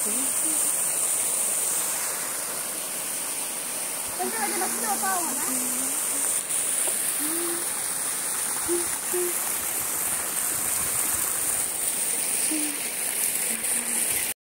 跟这个地方就到我了。